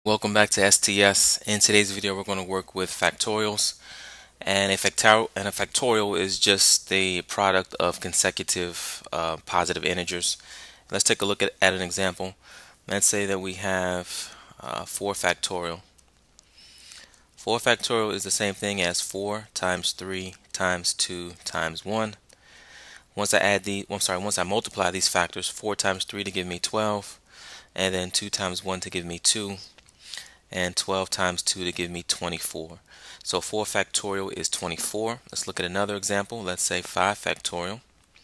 Welcome back to STS. In today's video we're going to work with factorials, and a factorial is just the product of consecutive positive integers. Let's take a look at an example. Let's say that we have 4 factorial. 4 factorial is the same thing as 4 times 3 times 2 times 1. Once I multiply these factors, 4 times 3 to give me 12, and then 2 times 1 to give me 2, and 12 times 2 to give me 24. So 4 factorial is 24. Let's look at another example. Let's say 5 factorial.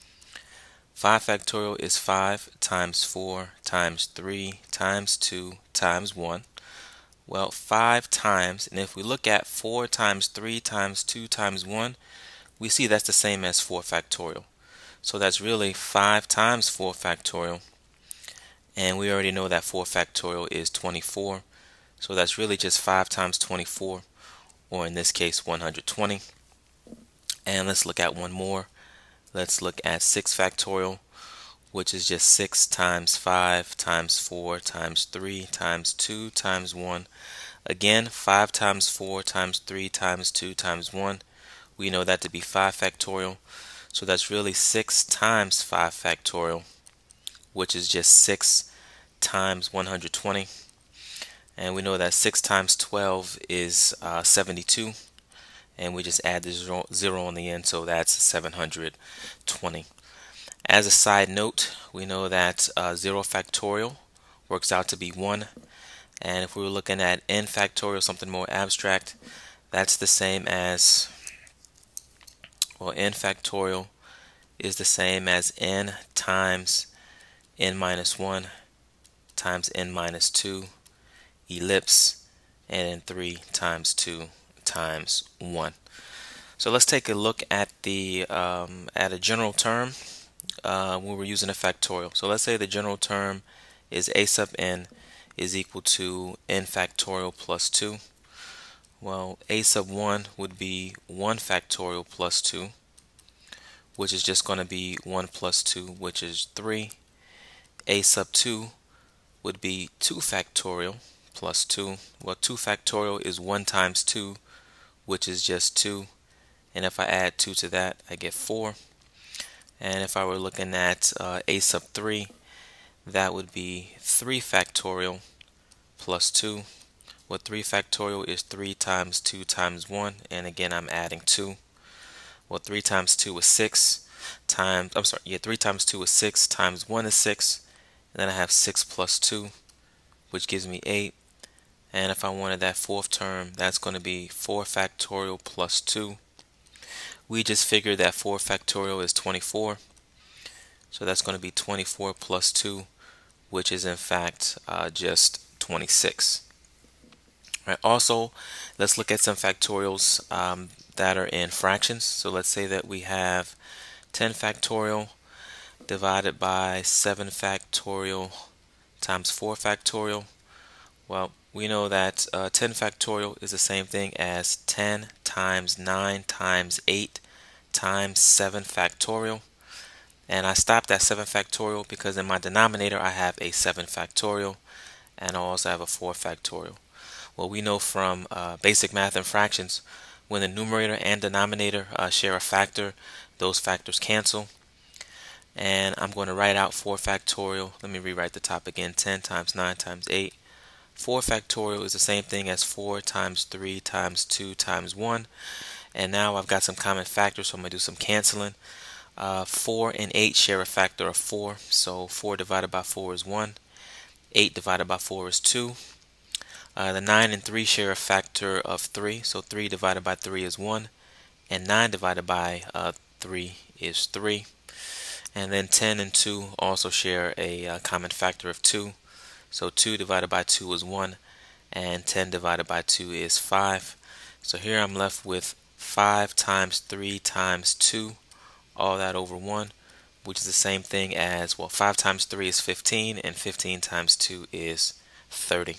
5 factorial is 5 times 4 times 3 times 2 times 1. Well, 5 times, and if we look at 4 times 3 times 2 times 1, we see that's the same as 4 factorial. So that's really 5 times 4 factorial, and we already know that 4 factorial is 24. So that's really just 5 times 24, or in this case 120. And let's look at one more. Let's look at 6 factorial, which is just 6 times 5 times 4 times 3 times 2 times 1. Again, 5 times 4 times 3 times 2 times 1. We know that to be 5 factorial. So that's really 6 times 5 factorial, which is just 6 times 120. And we know that 6 times 12 is 72, and we just add the 0 on the end, so that's 720. As a side note, we know that 0 factorial works out to be 1, and if we were looking at n factorial, something more abstract, that's the same as, well, n factorial is the same as n times n minus 1 times n minus 2 ellipse, and then 3 times 2 times 1. So let's take a look at the at a general term when we're using a factorial. So let's say the general term is a sub n is equal to n factorial plus 2. Well, a sub 1 would be 1 factorial plus 2, which is just going to be 1 plus 2, which is 3. A sub 2 would be 2 factorial plus 2. Well, 2 factorial is 1 times 2, which is just 2. And if I add 2 to that, I get 4. And if I were looking at a sub 3, that would be 3 factorial plus 2. Well, 3 factorial is 3 times 2 times 1. And again, I'm adding 2. Well, 3 times 2 is 6 times, 3 times 2 is 6 times 1 is 6. And then I have 6 plus 2, which gives me 8. And if I wanted that fourth term, that's going to be 4 factorial plus 2. We just figured that 4 factorial is 24. So that's going to be 24 plus 2, which is in fact just 26. All right, also, let's look at some factorials that are in fractions. So let's say that we have 10 factorial divided by 7 factorial times 4 factorial. Well, we know that 10 factorial is the same thing as 10 times 9 times 8 times 7 factorial. And I stopped at 7 factorial because in my denominator I have a 7 factorial, and I also have a 4 factorial. Well, we know from basic math and fractions, when the numerator and denominator share a factor, those factors cancel. And I'm going to write out 4 factorial. Let me rewrite the top again. 10 times 9 times 8. 4 factorial is the same thing as 4 times 3 times 2 times 1. And now I've got some common factors, so I'm going to do some canceling. 4 and 8 share a factor of 4. So 4 divided by 4 is 1. 8 divided by 4 is 2. The 9 and 3 share a factor of 3. So 3 divided by 3 is 1. And 9 divided by 3 is 3. And then 10 and 2 also share a common factor of 2. So 2 divided by 2 is 1, and 10 divided by 2 is 5. So here I'm left with 5 times 3 times 2, all that over 1, which is the same thing as, well, 5 times 3 is 15, and 15 times 2 is 30.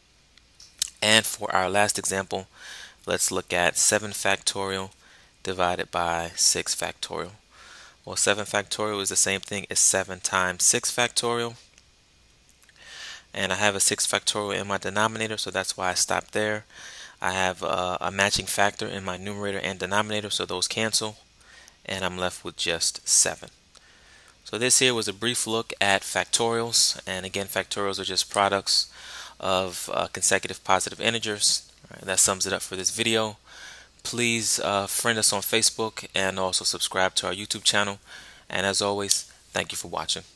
And for our last example, let's look at 7 factorial divided by 6 factorial. Well, 7 factorial is the same thing as 7 times 6 factorial. and I have a 6 factorial in my denominator, so that's why I stopped there. I have a matching factor in my numerator and denominator, so those cancel, and I'm left with just 7. So this here was a brief look at factorials, and again, factorials are just products of consecutive positive integers. All right, that sums it up for this video. Please friend us on Facebook and also subscribe to our YouTube channel. And as always, thank you for watching.